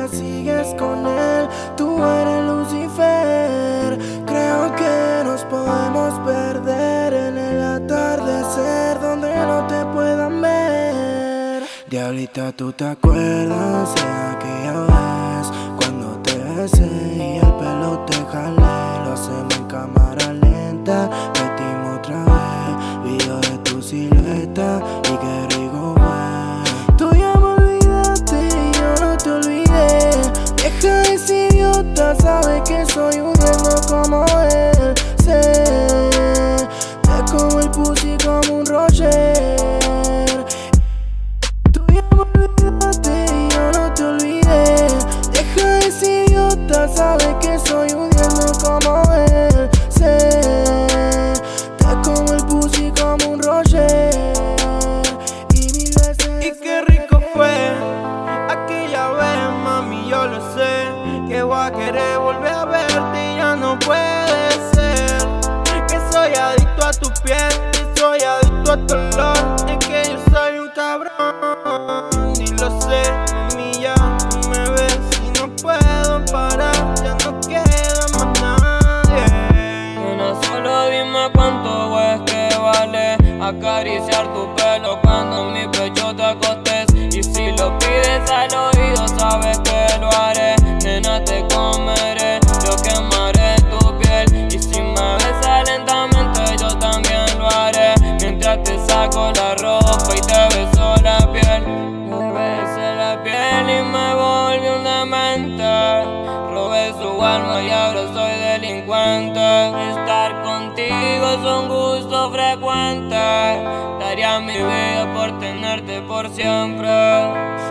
todavía sigues con él. Tú eres Lucifer. Creo que nos podemos perder en el atardecer donde no te puedan ver. Diablita, ¿tú te acuerdas de aquella vez cuando te besé y el pelo te jalé? Lo hacemos en cámara lenta, metimos otra vez video de tu silueta y qué rico fue. Tú ya me olvidaste y yo no te olvidé. Deja de ser idiota, sabes que soy un duende como él. Sé, te como el pussy como un Roger. Tú ya me olvidaste y yo no te olvidé. Deja de ser idiota, sabes que soy un duende como él. Sé, te como el pussy como un Roger. Y mil veces. Y qué rico fue aquella vez, mami, yo lo sé. Que voy a querer volver a verte y ya no puede ser. Que soy adicto a tu piel y soy adicto a tu olor. Es que yo soy un cabrón y lo sé, mami, ya no me ves y no puedo parar. Ya no queda más nadie. Nena, solo dime cuánto es que vale acariciar tu pelo cuando en mi pecho te acostes. Y si lo pides al oído, sabes que lo haré. Nena, te comeré, yo quemaré tu piel. Y si me besas lentamente, yo también lo haré. Mientras te saco la ropa y te beso la piel. Me besé la piel y me volví un demente. Robé su alma y ahora soy delincuente. Estar contigo es un gusto frecuente. Daría mi vida por tenerte por siempre.